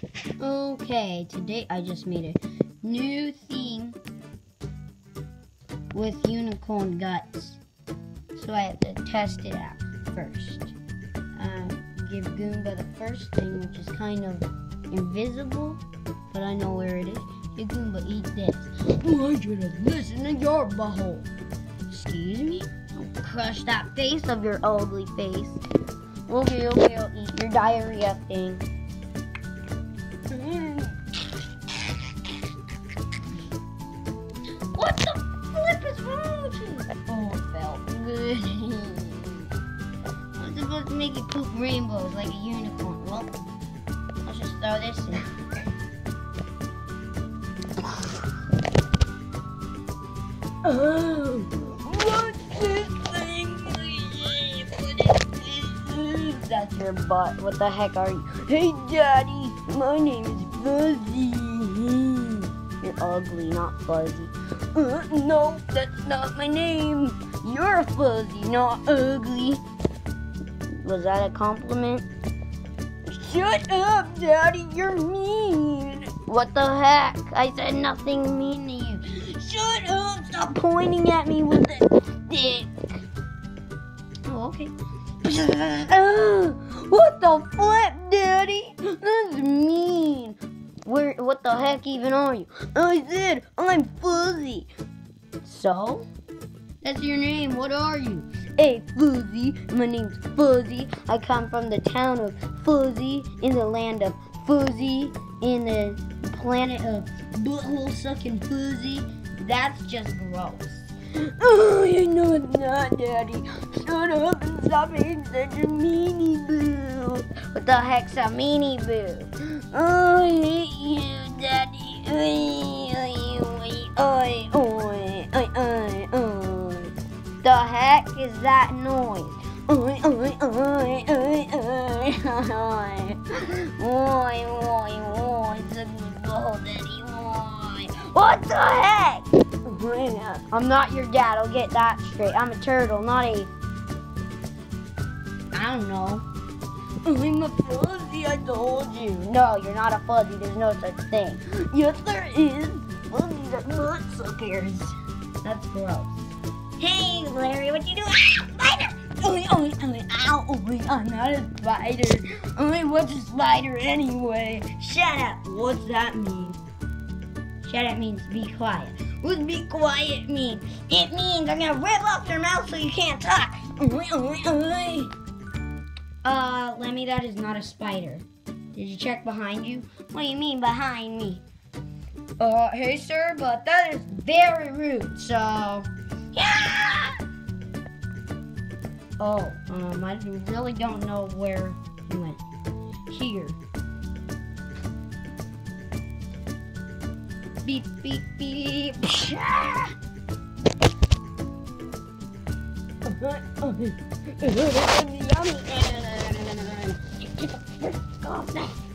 Okay, today I just made a new theme with unicorn guts. So I have to test it out first. Give Goomba the first thing, which is kind of invisible, but I know where it is. Hey Goomba, eat this. I should have listened to your butthole. Excuse me? Don't crush that face of your ugly face. Okay, I'll eat your diarrhea thing. What the flip is wrong with you? Oh, it felt good. I'm supposed to make you poop rainbows like a unicorn. Well, I'll just throw this in. Oh, what's this thing? That's your butt. What the heck are you? Hey, Daddy, my name is Fuzzy. You're ugly, not fuzzy. No, that's not my name. You're fuzzy, not ugly. Was that a compliment? Shut up, Daddy, you're mean. What the heck? I said nothing mean to you. Shut up, stop pointing at me with that stick. Oh, okay. What the flip, Daddy? That's mean. What the heck even are you? I said I'm Fuzzy. So? That's your name. What are you? Hey, Fuzzy. My name's Fuzzy. I come from the town of Fuzzy, in the land of Fuzzy, in the planet of butthole sucking Fuzzy. That's just gross. Oh, you know it's not, Daddy. Shut up and stop being such a meanie boo. What the heck's a meanie boo? Oh, I hate you, Daddy. Oi, oi, oi, oi, oi. The heck is that noise? Oi, oi, oi, oi, oi, oi. Oi, oi, oi. It's a good ball, Daddy. Oi. What the heck? I'm not your dad, I'll get that straight. I'm a turtle, not a... I don't know. I'm a fuzzy, I told you. No, you're not a fuzzy, there's no such thing. Yes, there is. Fuzzies are butt suckers. That's gross. Hey, Larry, what you doing? Spider! Ow, I'm not a spider. What's a spider anyway? Shut up. What's that mean? Shut up means be quiet. What does be quiet mean? It means I'm gonna rip off your mouth so you can't talk. Lemmy, that is not a spider. Did you check behind you? What do you mean behind me? Hey sir, but that is very rude, so... Yeah! Oh, I really don't know where he went. Here. Beep, beep, beep. Yummy. Get the frick off that.